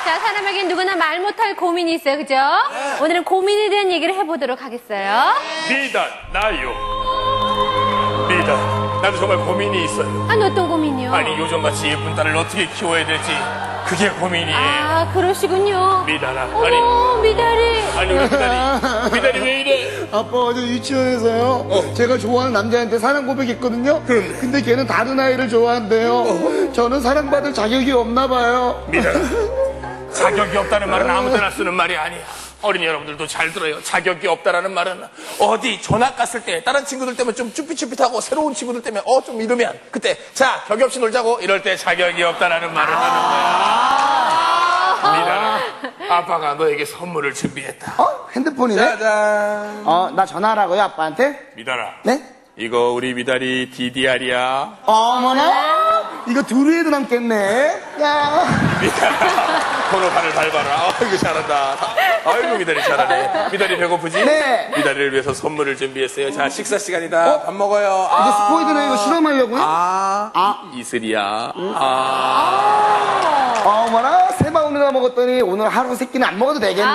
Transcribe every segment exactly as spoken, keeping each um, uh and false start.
자, 사람에겐 누구나 말 못할 고민이 있어요, 그죠? 네. 오늘은 고민에 대한 얘기를 해보도록 하겠어요. 미단, 나요. 미단, 나도 정말 고민이 있어요. 아니, 어떤 고민이요? 아니, 요즘같이 예쁜 딸을 어떻게 키워야 될지 그게 고민이에요. 아, 그러시군요. 미단아, 어머, 아니. 미달이. 아니, 우리 미달이. 미달이 왜 이래? 아빠 어제 유치원에서요. 어. 제가 좋아하는 남자한테 사랑 고백했거든요. 그럼. 근데 걔는 다른 아이를 좋아한대요. 어. 저는 사랑받을 자격이 없나 봐요. 미달아, 자격이 없다는 말은 아무 데나 쓰는 말이 아니야. 어린이 여러분들도 잘 들어요. 자격이 없다라는 말은 어디 전학 갔을 때 다른 친구들 때문에 좀 쭈삣쭈삣하고 새로운 친구들 때문에 어 좀 이러면 그때 자 격이 없이 놀자고 이럴 때 자격이 없다라는 말을 하는 거야. 미달아, 아빠가 너에게 선물을 준비했다. 어? 핸드폰이네? 짜잔. 어, 나 전화하라고요, 아빠한테? 미달아. 네? 이거 우리 미달이 디디알이야. 어머나? 이거 두 회도 남겠네. 야. 미달아, 번호판을 밟아라. 아이고, 잘한다. 아이고, 미달이 잘하네. 미달이 배고프지? 네. 미달이를 위해서 선물을 준비했어요. 자, 식사 시간이다. 어? 밥 먹어요. 이거 아. 스포이드네. 이거 실험하려고요? 아. 아. 이슬이야. 음. 아. 어머나, 세 바구니나 먹었더니 오늘 하루 세 끼는 안 먹어도 되겠네.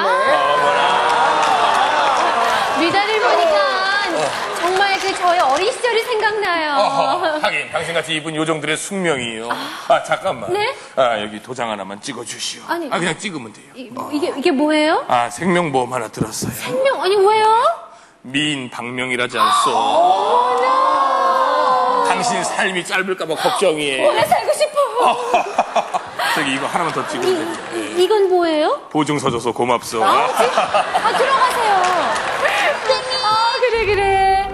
아. 미달을 보니까 정말 그 저의 어린 시절이 생각나요. 어허, 하긴 당신같이 이쁜 요정들의 숙명이에요. 아, 아 잠깐만. 네? 아, 여기 도장 하나만 찍어주시오. 아니, 아, 그냥 찍으면 돼요. 이, 이게, 이게 뭐예요? 아, 생명보험 하나 들었어요. 생명, 아니, 왜요? 미인 박명이라지 않소. 당신 삶이 짧을까봐 걱정이에요. 오래 살고 싶어. 저기 이거 하나만 더 찍으면 돼요. 이, 이건 뭐예요? 보증서 줘서 고맙소. 아, 아 들어가세요. 아, 그래, 그래.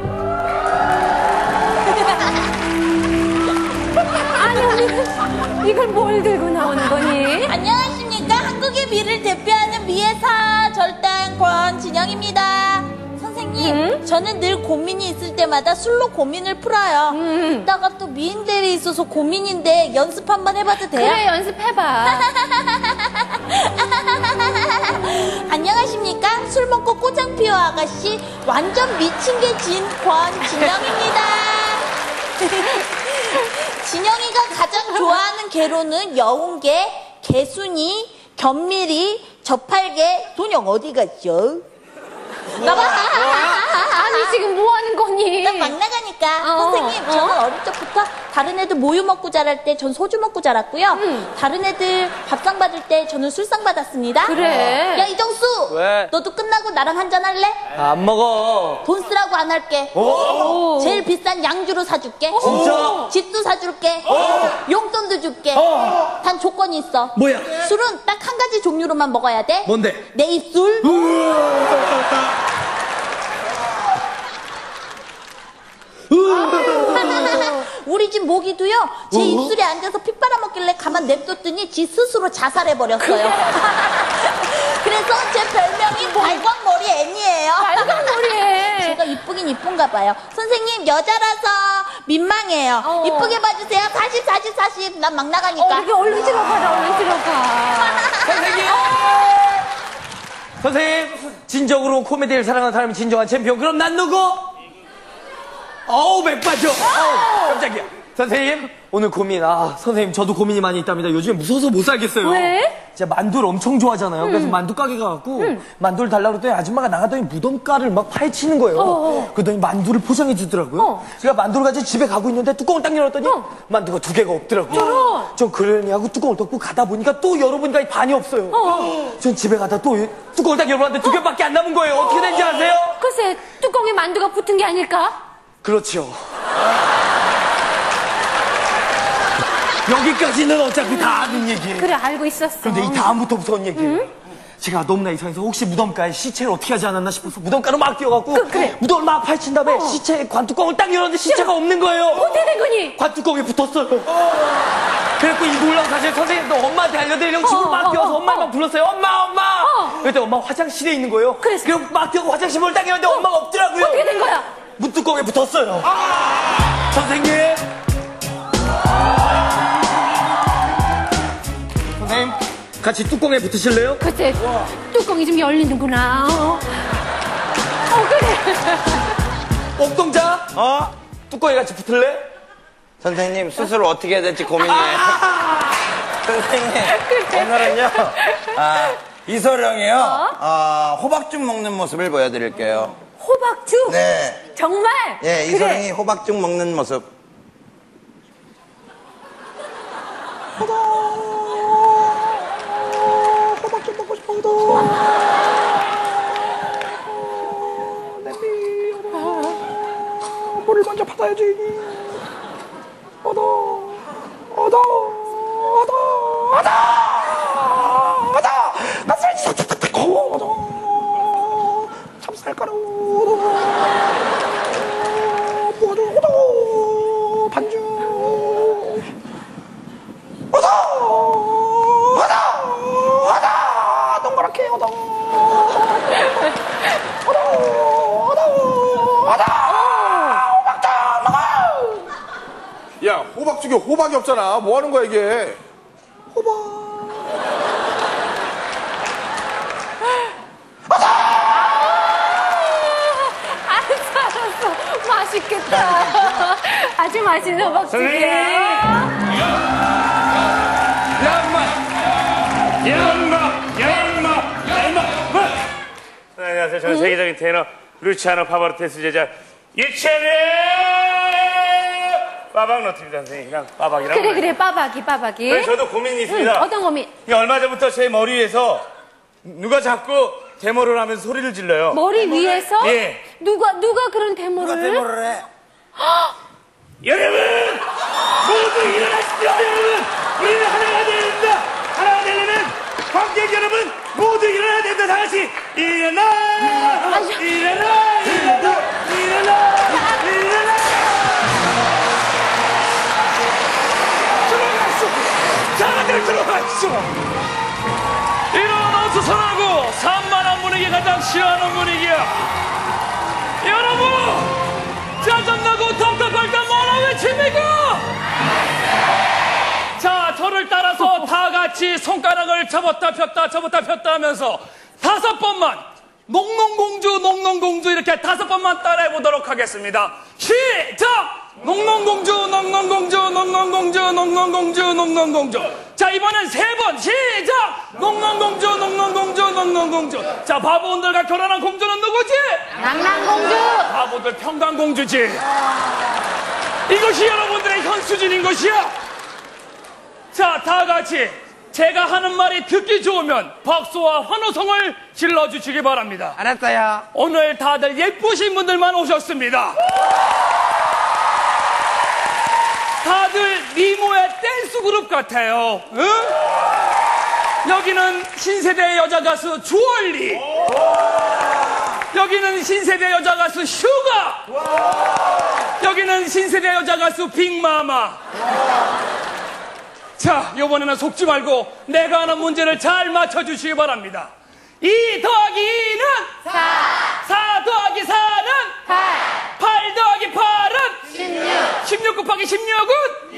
아니, 언니, 이걸 뭘 들고 나오는 거니? 안녕하십니까. 한국의 미를 대표하는 미회사 절단 권진영입니다. 선생님, 음? 저는 늘 고민이 있을 때마다 술로 고민을 풀어요. 음. 이따가 또 미인들이 있어서 고민인데 연습 한번 해봐도 돼요? 그래, 연습해봐. 안녕하십니까. 술 먹고 꼬장 피워 아가씨 완전 미친 게 진 권진영입니다. 진영이가 가장 좋아하는 개로는 여운개, 개순이, 견미리, 저팔계, 돈영 어디 갔죠? 나봐. 아니, 지금 뭐 하는 거니? 난 막 나가니까. 어, 선생님, 어? 저는 어릴 적부터 다른 애들 모유 먹고 자랄 때 전 소주 먹고 자랐고요. 음. 다른 애들 밥상 받을 때 저는 술상 받았습니다. 그래. 야, 이정수. 왜? 너도 끝나고 나랑 한잔 할래? 아, 안 먹어. 돈 쓰라고 안 할게. 오. 제일 비싼 양주로 사줄게. 진짜? 집도 사줄게. 용돈도 줄게. 어. 단 조건이 있어. 뭐야? 술은 딱 한 가지 종류로만 먹어야 돼. 뭔데? 내 입술. 우리 집 모기도요, 제 입술에 앉아서 피 빨아먹길래 가만 냅뒀더니 지 스스로 자살해버렸어요. 그래서 제 별명이 발광머리 애니예요. 발광머리에. 제가 이쁘긴 이쁜가 봐요. 선생님, 여자라서 민망해요. 어. 이쁘게 봐주세요. 사십, 사십, 사십. 난 막 나가니까. 어, 이렇게 얼른 들어가라, 얼른 들어가. 선생님! 선생님! 진정으로 코미디를 사랑하는 사람이 진정한 챔피언. 그럼 난 누구? 어우, 맥 빠져. 어우, 깜짝이야. 선생님, 오늘 고민. 아, 선생님, 저도 고민이 많이 있답니다. 요즘에 무서워서 못 살겠어요. 왜? 제가 만두를 엄청 좋아하잖아요. 음. 그래서 만두 가게 가갖고 음. 만두를 달라고 그랬더니 아줌마가 나가더니 무덤가를 막 파헤치는 거예요. 어어. 그러더니 만두를 포장해 주더라고요. 어. 제가 만두를 가지고 집에 가고 있는데 뚜껑을 딱 열었더니 어. 만두가 두 개가 없더라고요. 저런. 전 그러니 하고 뚜껑을 덮고 가다 보니까 또 열어보니까 반이 없어요. 어. 전 집에 가다 또 뚜껑을 딱 열어봤는데 두 개밖에 안 남은 거예요. 어떻게 된지 아세요? 글쎄, 뚜껑에 만두가 붙은 게 아닐까? 그렇죠. 여기까지는 어차피 다 아는 얘기예요. 그래, 알고 있었어. 그런데 이 다음부터 무서운 얘기예요. 응? 제가 너무나 이상해서 혹시 무덤가에 시체를 어떻게 하지 않았나 싶어서 무덤가로 막 뛰어갖고 그, 그래. 무덤을 막 파헤친 다음에 어. 시체의 관뚜껑을 딱 열었는데 시체가 없는 거예요. 어떻게 된 거니? 관뚜껑에 붙었어요. 어. 그래갖고 이 놀라운 사실 선생님도 엄마한테 알려드리려고 어, 집을 막 어, 뛰어서 어, 엄마를 어. 막 불렀어요. 엄마 엄마. 어. 그랬더니 엄마가 화장실에 있는 거예요. 그래서? 그래서 막 뛰어서 화장실 문을 딱 열었는데 어. 엄마가 없더라고요. 어떻게 된 거야? 문뚜껑에 붙었어요. 아. 선생님. 선생님, 같이 뚜껑에 붙으실래요? 글쎄, 뚜껑이 좀 열리는구나. 어, 어 그래. 옥동자? 어? 뚜껑에 같이 붙을래? 선생님, 수술을 어떻게 해야 될지 고민이에요. 아! 선생님, 오늘은요, 아, 이소룡이요, 어, 호박죽 먹는 모습을 보여드릴게요. 호박죽? 네. 정말? 예, 그래. 이소룡이 호박죽 먹는 모습. 호박죽 먹고 싶어도. 물을 먼저 받아야지. 얻어, 얻어, 얻어, 얻어, 얻어, 나살지 탁탁탁탁, 얻어, 참쌀가루, 얻어, 얻어, 얻어, 반죽, 얻어, 얻어, 얻어, 동그랗게 얻어, 얻어, 얻어, 얻어. 야, 호박죽에 호박이 없잖아. 뭐 하는 거야, 이게? 알았어, 알았어. 맛있겠다. 아주 맛있는 호박죽이에요. 양마! 양마! 양마! 양마! 네, 안녕하세요. 저는 세계적인 테너 루치아노 파바로테스 제자 유치아네 빠박 노트입니다, 선생님. 그냥 빠박이라고. 그래, 그래, 빠박이, 빠박이. 네, 저도 고민이 있습니다. 응, 어떤 고민? 이게 얼마 전부터 제 머리 위에서 누가 자꾸 데모를 하면서 소리를 질러요. 머리 위에서? 예. 누가, 누가 그런 데모를? 누가 데모를 해? 여러분! 모두 일어나십시오, 여러분! 우리는 하나가 되어야 됩니다! 하나가 되려면 관객 여러분 모두 일어나야 됩니다. 다 같이 일어나! 일어나! 일어나! 일어나! 일어나! 들어가시오! 다들 들어가시오! 일어나서 서라고! 산만한 분위기 가장 싫어하는 분위기야! 여러분! 짜증나고 답답할 때 뭐라 외칩니까? 자, 저를 따라서 다 같이 손가락을 접었다 폈다 접었다 폈다 하면서 다섯 번만 농농공주 농농공주 이렇게 다섯 번만 따라해 보도록 하겠습니다. 시작! 농농공주 농농공주 농농공주 농농공주 농농공주. 자, 이번엔 세 번 시작! 농농공주 농농공주 농농공주. 자, 바보들과 결혼한 공주는 누구지? 낭낭공주. 바보들 평강공주지. 이것이 여러분들의 현 수준인 것이야. 자, 다 같이 제가 하는 말이 듣기 좋으면 박수와 환호성을 질러주시기 바랍니다. 알았어요. 오늘 다들 예쁘신 분들만 오셨습니다. 다들 미모의 댄스 그룹 같아요. 응? 여기는 신세대 여자 가수 주얼리. 여기는 신세대 여자 가수 슈가. 여기는 신세대 여자 가수 빅마마. 자, 이번에는 속지 말고 내가 하는 문제를 잘 맞춰주시기 바랍니다. 이 더하기 이는 사. 사 더하기 사는 팔. 팔 더하기 팔은 십육. 십육 곱하기 십육은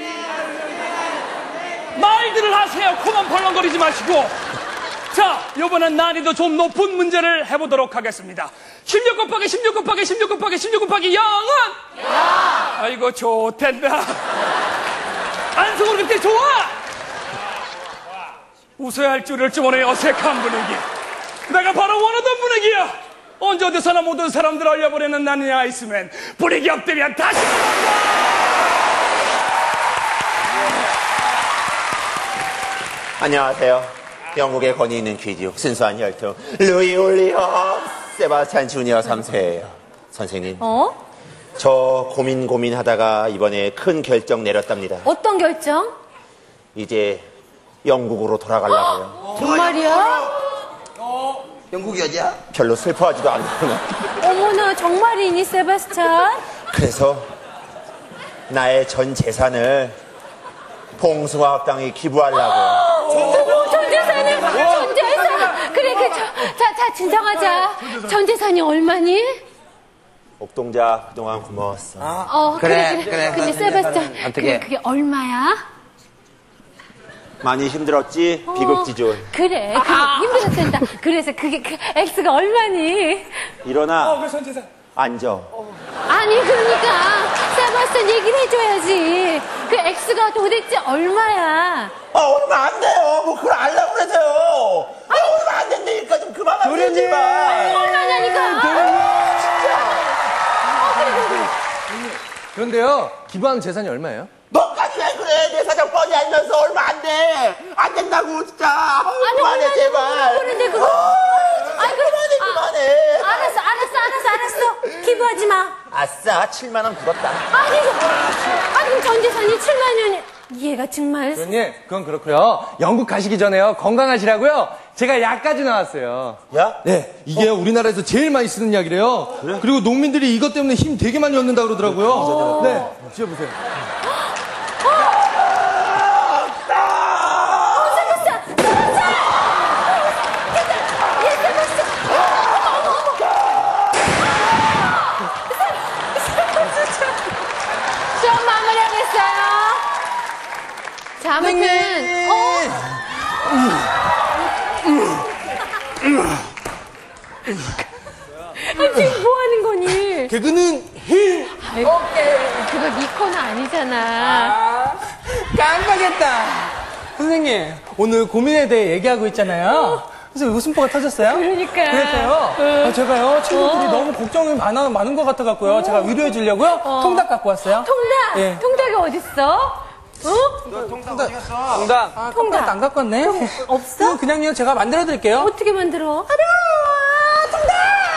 말들을 하세요. 코만 벌렁거리지 마시고. 자, 이번엔 난이도 좀 높은 문제를 해보도록 하겠습니다. 십육 곱하기 십육 곱하기 십육 곱하기 십육 곱하기 영은 영. 아이고 좋댄다. 안성으로 그때 좋아. 웃어야 할 줄을 줄 모르는 어색한 분위기. 내가 바로 원하던 분위기야. 언제 어디서나 모든 사람들 얼려버리는 나는 아이스맨. 분위기 업되면 다시 안녕하세요. 영국의 권위 있는 귀족 순수한 혈통 루이 올리엄 세바스찬 주니어 삼 세예요. 선생님, 어? 저 고민 고민하다가 이번에 큰 결정 내렸답니다. 어떤 결정? 이제 영국으로 돌아가려고요. 정말이야? 영국이 어디야? 별로 슬퍼하지도 않구나. 어머나, 정말이니, 세바스찬? 그래서 나의 전 재산을 봉숭아학당에 기부하려고. 전 재산을, 전 재산. 그래, 그, 저, 자, 자, 진정하자. 전 재산이 얼마니? 옥동자 그동안 고마웠어. 어, 그래, 그래, 그래. 그래. 근데 세바스찬, 어떻게? 그게, 그게 얼마야? 많이 힘들었지? 비극지존. 그래, 그래, 힘들었단다. 그래서 그게, 그, X가 얼마니? 일어나. 어, 그 전재산. 앉아. 아니, 그러니까, 세바스찬 얘기를 해줘야지. 그 X가 도대체 얼마야? 아, 얼마 안 돼요. 뭐 그걸 알라고 그러세요. 아, 얼마 안 된다니까 좀 그만하세요, 제발. 얼마냐니까. 그런데요, 기부하는 재산이 얼마예요? 너까지 왜 그래? 내 사정 뻔히 알면서 얼마 안 돼. 안 된다고, 진짜. 아우, 그만해, 제발. 그런데 그거. 아이, 그만해, 그만해. 알았어, 알았어, 알았어, 알았어. 기부하지 마. 아싸, 칠만 원 굳었다. 아니, 아니, 그럼 전 재산이 칠만 원이. 얘가 정말. 의원님, 그건 그렇고요. 영국 가시기 전에요, 건강하시라고요. 제가 약까지 나왔어요. 야? 네, 이게 우리나라에서 제일 많이 쓰는 약이래요. 그래? 그리고 농민들이 이것 때문에 힘 되게 많이 얻는다 그러더라고요. 네, 드셔보세요. 시험 마무리하겠어요. 자, 아무튼, 어? 아, 지금 뭐 하는 거니? 개그는 힘! 아이고, 그거 네 코너 아니잖아. 아, 깜빡했다. 선생님, 오늘 고민에 대해 얘기하고 있잖아요. 그래서 웃음보가 터졌어요? 그러니까. 그래서요. 응. 아, 제가요, 친구들이 어. 너무 걱정이 많아, 많은 것 같아갖고요. 제가 위로해 주려고요. 어. 통닭 갖고 왔어요. 통닭? 예. 통닭이 어딨어? 어? 통닭. 통닭. 아, 통닭. 안 갖고 왔네. 없어? 이거 그냥요, 제가 만들어 드릴게요. 어떻게 만들어? 하라! 통닭!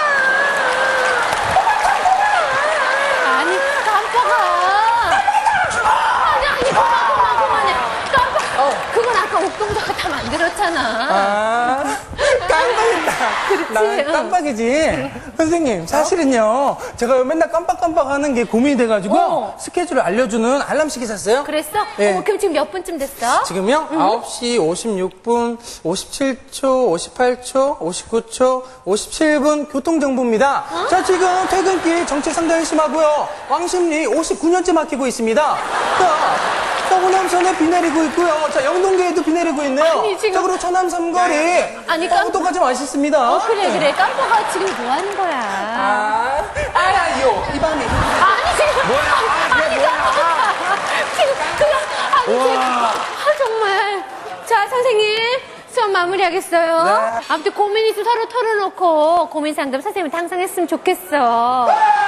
아니, 깜빡아. 아니, 아니, 그만, 그만, 그만해. 깜빡. 그건 아까 옥동자가 다 만들었잖아. 아, 깜빡했다. 그렇지. 난 응. 깜빡이지. 선생님, 사실은요, 제가 맨날 깜빡깜빡 하는 게 고민이 돼가지고, 어. 스케줄을 알려주는 알람시계 샀어요. 그랬어? 예. 어, 그럼 지금 몇 분쯤 됐어? 지금요? 아홉 시 오십육 분, 오십칠 초, 오십팔 초, 오십구 초, 오십칠 분 교통정보입니다. 어? 자, 지금 퇴근길 정체 상당히 심하고요. 왕십리 오십구 년째 막히고 있습니다. 자, 서구남선에 비 내리고 있고요. 자, 영동계에도 비 내리고 있네요. 아니, 지금- 자, 그리고 천안 삼거리. 아니, 깜- 오도까지 맛있습니다. 어, 그래, 그래. 깜빡아 지금 뭐 하는 거야? 아, 알아요. 이 밤에. 아니, 지금. 뭐야? 아니, 깜빡아. 지금, 그냥, 아니, 지금. 아, 정말. 자, 선생님. 수업 마무리하겠어요. 네. 아무튼 고민 있으면 서로 털어놓고 고민 상담 선생님이 항상 했으면 좋겠어.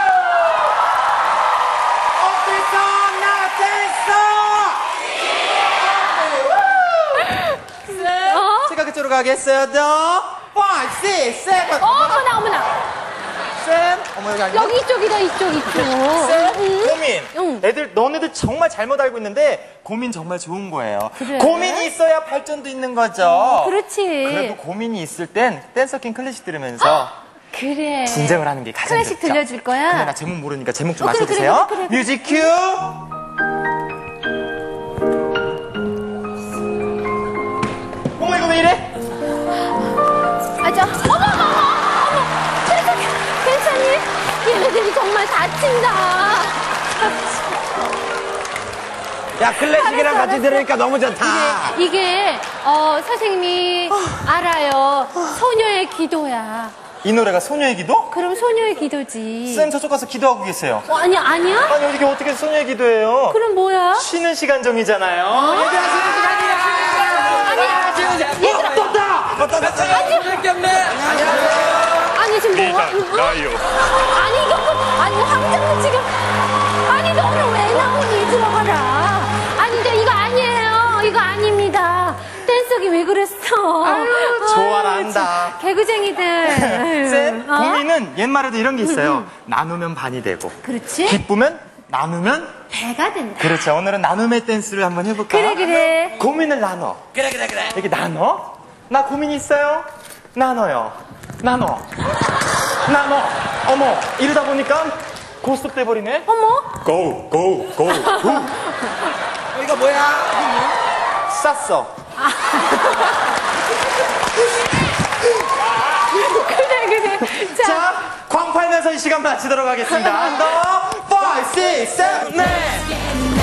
어? 제가 그쪽으로 가겠어요, 더. five, six, seven. 어, 어머나, 어머나. 쌤. 어머, 여기 아니야? 여기 이쪽이다, 이쪽, 이쪽. 쌤, 응? 고민. 응. 애들, 너네들 정말 잘못 알고 있는데, 고민 정말 좋은 거예요. 그래? 고민이 있어야 발전도 있는 거죠. 그렇지. 그래도 고민이 있을 땐 댄서킹 클래식 들으면서 그래. 진정을 하는 게 가장 클래식 좋죠. 들려줄 거야? 근데 나 제목 모르니까 제목 좀 어, 그래, 맞춰주세요. 그래, 그래, 그래. 뮤직 큐. 어머, 이거 왜 이래? 아, 저, 어머, 어머, 어머, 어머. 괜찮니? 얘네들이 정말 다친다. 야, 클래식이랑 같이 들으니까 너무 좋다. 이게, 어, 선생님이 알아요. 소녀의 기도야. 이 노래가 소녀의 기도? 그럼 소녀의 기도지. 쌤 저쪽 가서 기도하고 계세요. 어, 아니, 아니야? 아니, 이게 어떻게 소녀의 기도예요? 그럼 뭐야? 쉬는 시간 정이잖아요. 얘들아, 쉬는 시간이야! 아니, 얘들아. 아니, 지금 뭐, 하- 나요. 아니, 이거, 뭐- 아니, 황장은 지금, 아니, 너는 왜 나오니? 들어가라. 아니, 근데 이거 아니에요. 이거 아닙니다. 댄서기 왜 그랬어? 좋아라 아유, 한다. 참, 개구쟁이들. 쌤, 어? 고민은 옛말에도 이런 게 있어요. 나누면 반이 되고, 그렇지? 기쁘면 나누면 배가 된다. 그렇죠. 오늘은 나눔의 댄스를 한번 해볼까? 그래, 그래. 고민을 나눠. 그래, 그래, 그래. 이렇게 나눠? 나 고민이 있어요? 나눠요. 나눠. 나눠. 어머, 이러다 보니까 고스톱 돼버리네? 어머? 고, 고, 고, 고. 이거 뭐야? 쌌어. 그래, 그래. 자, 자, 광 팔면서 이 시간 마치도록 하겠습니다. 한 더, five, six, seven, eight.